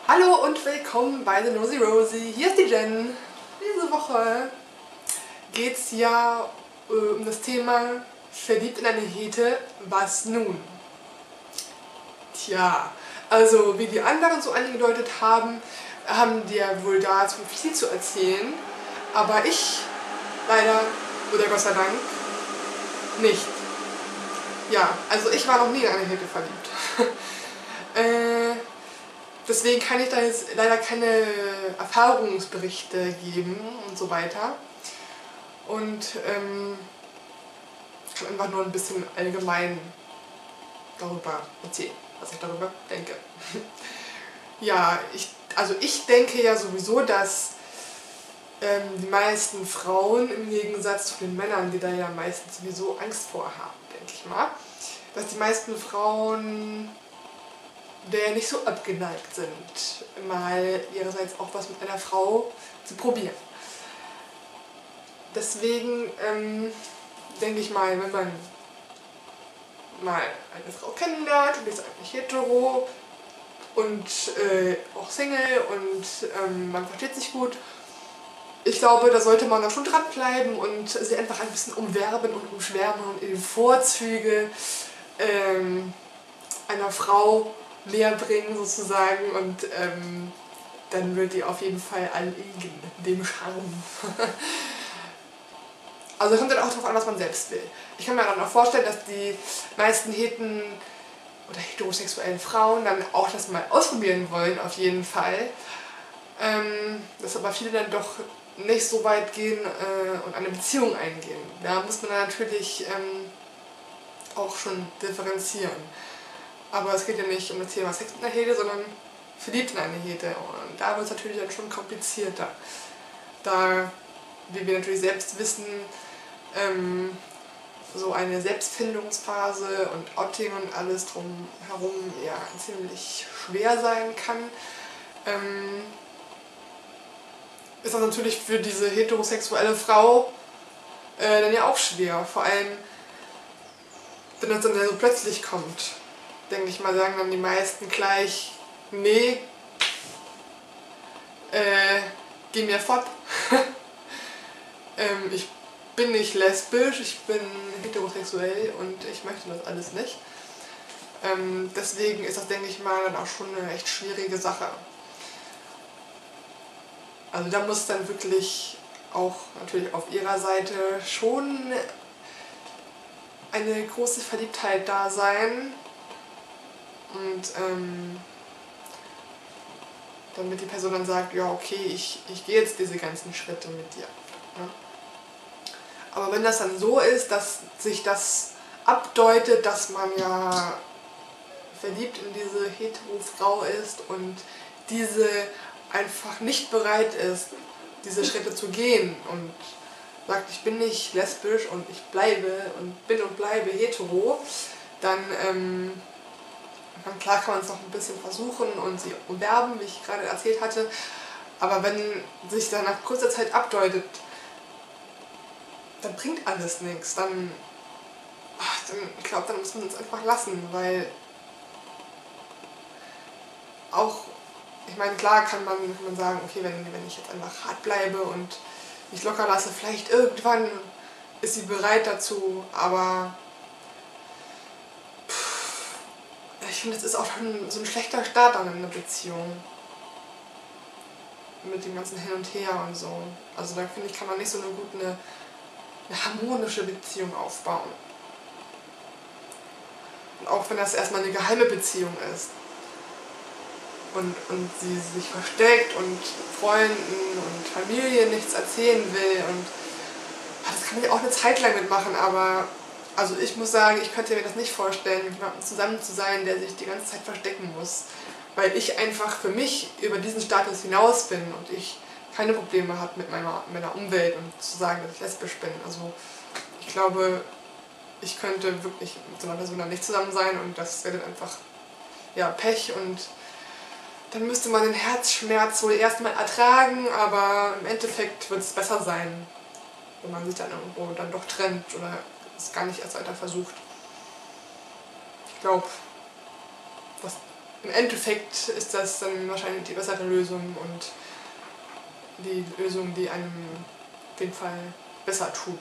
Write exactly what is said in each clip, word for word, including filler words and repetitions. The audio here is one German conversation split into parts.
Hallo und willkommen bei The Nosy Rosie. Hier ist die Jen. Diese Woche geht es ja äh, um das Thema verliebt in eine Hete, was nun? Tja, also wie die anderen so angedeutet haben, haben die ja wohl dazu viel zu erzählen, aber ich leider, oder Gott sei Dank, nicht. Ja, also ich war noch nie in eine Hete verliebt. äh, Deswegen kann ich da jetzt leider keine Erfahrungsberichte geben und so weiter. Und ähm, ich kann einfach nur ein bisschen allgemein darüber erzählen, was ich darüber denke. Ja, ich, also ich denke ja sowieso, dass ähm, die meisten Frauen im Gegensatz zu den Männern, die da ja meistens sowieso Angst vor haben, denke ich mal, dass die meisten Frauen der nicht so abgeneigt sind, mal ihrerseits auch was mit einer Frau zu probieren. Deswegen ähm, denke ich mal, wenn man mal eine Frau kennenlernt und die ist eigentlich hetero und äh, auch Single und ähm, man versteht sich gut, ich glaube, da sollte man dann schon dranbleiben und sie einfach ein bisschen umwerben und umschwärmen und in die Vorzüge ähm, einer Frau näher bringen sozusagen und ähm, dann wird die auf jeden Fall anliegen, dem Charme. Also kommt dann auch darauf an, was man selbst will. Ich kann mir dann auch vorstellen, dass die meisten Heten oder heterosexuellen Frauen dann auch das mal ausprobieren wollen, auf jeden Fall. Ähm, dass aber viele dann doch nicht so weit gehen äh, und eine Beziehung eingehen. Da muss man dann natürlich ähm, auch schon differenzieren. Aber es geht ja nicht um das Thema Sex mit einer Hete, sondern verliebt in eine Hete. Und da wird es natürlich dann schon komplizierter. Da, wie wir natürlich selbst wissen, ähm, so eine Selbstfindungsphase und Outing und alles drumherum ja ziemlich schwer sein kann, ähm, ist das natürlich für diese heterosexuelle Frau äh, dann ja auch schwer. Vor allem, wenn das dann so plötzlich kommt. Denke ich mal, sagen dann die meisten gleich, nee, äh, geh mir fort. ähm, ich bin nicht lesbisch, ich bin heterosexuell und ich möchte das alles nicht. Ähm, deswegen ist das, denke ich mal, dann auch schon eine echt schwierige Sache. Also da muss dann wirklich auch natürlich auf ihrer Seite schon eine große Verliebtheit da sein. Und ähm, damit die Person dann sagt, ja okay, ich, ich gehe jetzt diese ganzen Schritte mit dir. Ja. Aber wenn das dann so ist, dass sich das abdeutet, dass man ja verliebt in diese hetero-Frau ist und diese einfach nicht bereit ist, diese Schritte zu gehen und sagt, ich bin nicht lesbisch und ich bleibe und bin und bleibe hetero, dann ähm, klar kann man es noch ein bisschen versuchen und sie umwerben, wie ich gerade erzählt hatte, aber wenn sich dann nach kurzer Zeit abdeutet, dann bringt alles nichts, dann, ach, dann ich glaube, dann muss man es einfach lassen, weil auch, ich meine, klar kann man, kann man sagen, okay, wenn, wenn ich jetzt einfach hart bleibe und mich locker lasse, vielleicht irgendwann ist sie bereit dazu, aber ich finde, das ist auch schon so ein schlechter Start an einer Beziehung. Mit dem ganzen Hin und Her und so. Also da finde ich, kann man nicht so eine gute, eine, eine harmonische Beziehung aufbauen. Und auch wenn das erstmal eine geheime Beziehung ist. Und, und sie sich versteckt und Freunden und Familie nichts erzählen will. Und das kann ich auch eine Zeit lang mitmachen, aber also ich muss sagen, ich könnte mir das nicht vorstellen, mit jemandem zusammen zu sein, der sich die ganze Zeit verstecken muss. Weil ich einfach für mich über diesen Status hinaus bin und ich keine Probleme habe mit meiner, meiner Umwelt und zu sagen, dass ich lesbisch bin. Also ich glaube, ich könnte wirklich mit so einer Person dann nicht zusammen sein und das wäre dann einfach ja, Pech und dann müsste man den Herzschmerz wohl erstmal ertragen, aber im Endeffekt wird es besser sein, wenn man sich dann irgendwo dann doch trennt oder es gar nicht erst weiter versucht. Ich glaube, das im Endeffekt ist das dann wahrscheinlich die bessere Lösung und die Lösung, die einem den Fall besser tut.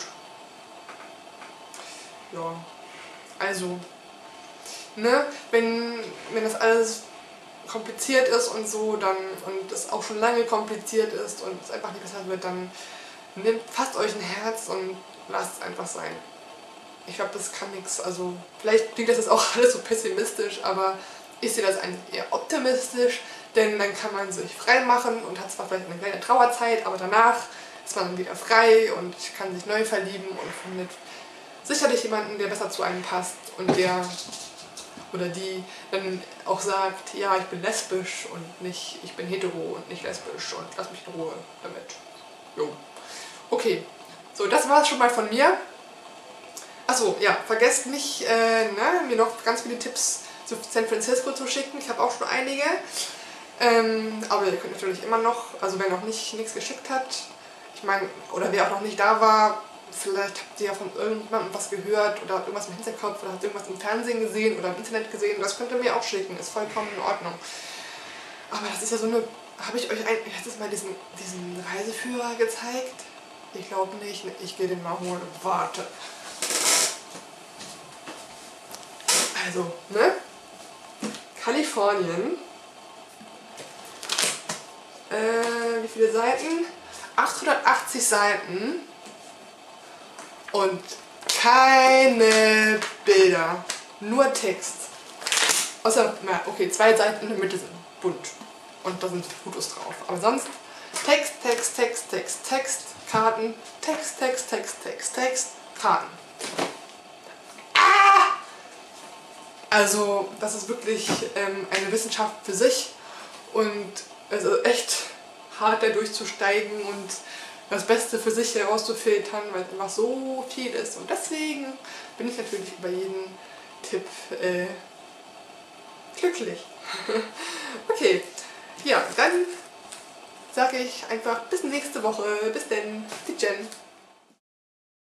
Ja, also, ne, wenn, wenn das alles kompliziert ist und so, dann und es auch schon lange kompliziert ist und es einfach nicht besser wird, dann nehmt, fasst euch ein Herz und lasst es einfach sein. Ich glaube, das kann nichts, also vielleicht klingt das jetzt auch alles so pessimistisch, aber ich sehe das eigentlich eher optimistisch, denn dann kann man sich frei machen und hat zwar vielleicht eine kleine Trauerzeit, aber danach ist man dann wieder frei und kann sich neu verlieben und findet sicherlich jemanden, der besser zu einem passt und der oder die dann auch sagt, ja, ich bin lesbisch und nicht, ich bin hetero und nicht lesbisch und lass mich in Ruhe damit. Jo. Okay, so, das war es schon mal von mir. Achso, ja, vergesst nicht, äh, ne, mir noch ganz viele Tipps zu San Francisco zu schicken. Ich habe auch schon einige. Ähm, aber ihr könnt natürlich immer noch, also wer noch nicht nichts geschickt hat, ich meine, oder wer auch noch nicht da war, vielleicht habt ihr ja von irgendjemandem was gehört oder habt irgendwas im Hinterkopf oder habt irgendwas im Fernsehen gesehen oder im Internet gesehen. Das könnt ihr mir auch schicken, ist vollkommen in Ordnung. Aber das ist ja so eine, habe ich euch ein, letztes Mal diesen, diesen Reiseführer gezeigt? Ich glaube nicht, ich gehe den mal holen. Warte. Also, ne? Kalifornien. Äh, wie viele Seiten? achthundertachtzig Seiten. Und keine Bilder. Nur Text. Außer, na, okay, zwei Seiten in der Mitte sind bunt. Und da sind Fotos drauf. Aber sonst Text, Text, Text, Text, Text, Karten, Text, Text, Text, Text, Text, Karten. Also das ist wirklich ähm, eine Wissenschaft für sich und also echt hart da durchzusteigen und das Beste für sich herauszufiltern, weil es einfach so viel ist. Und deswegen bin ich natürlich über jeden Tipp äh, glücklich. Okay, ja, dann sage ich einfach bis nächste Woche. Bis denn, die Jen.